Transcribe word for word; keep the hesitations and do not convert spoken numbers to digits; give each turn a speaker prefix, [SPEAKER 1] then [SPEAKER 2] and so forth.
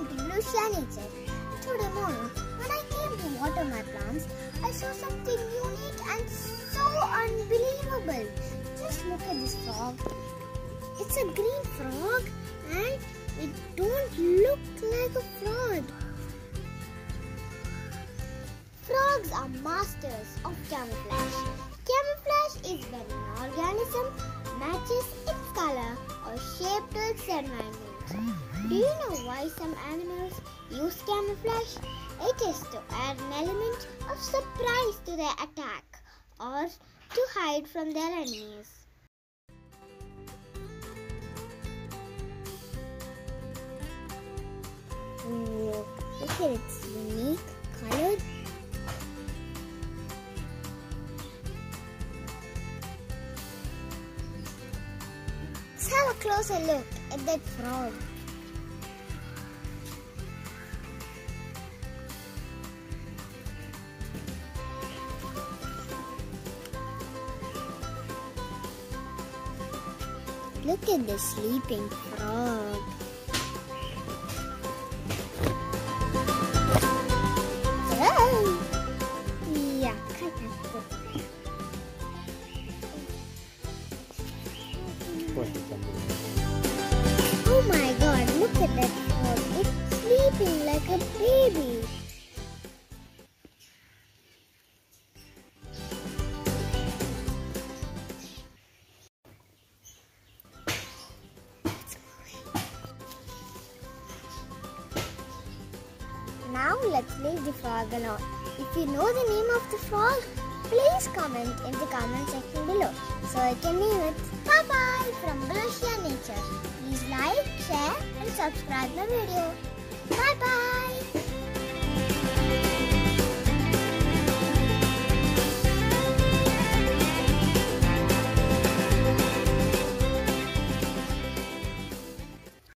[SPEAKER 1] to Blueshia nature. Today morning, when I came to water my plants, I saw something unique and so unbelievable. Just look at this frog. It's a green frog and it don't look like a frog. Frogs are masters of camouflage. Camouflage is when an organism matches its color or shape to its environment. Do you know why some animals use camouflage? It is to add an element of surprise to their attack or to hide from their enemies. Oh, look at its unique color. Let's have a closer look at that frog. Look at the sleeping frog. Oh, yeah, cut that. Oh my God, look at that frog. It's sleeping like a baby. Now let's leave the frog alone. If you know the name of the frog, please comment in the comment section below so I can name it. Bye bye from Blueshia Nature. Please like, share and subscribe my video. Bye bye.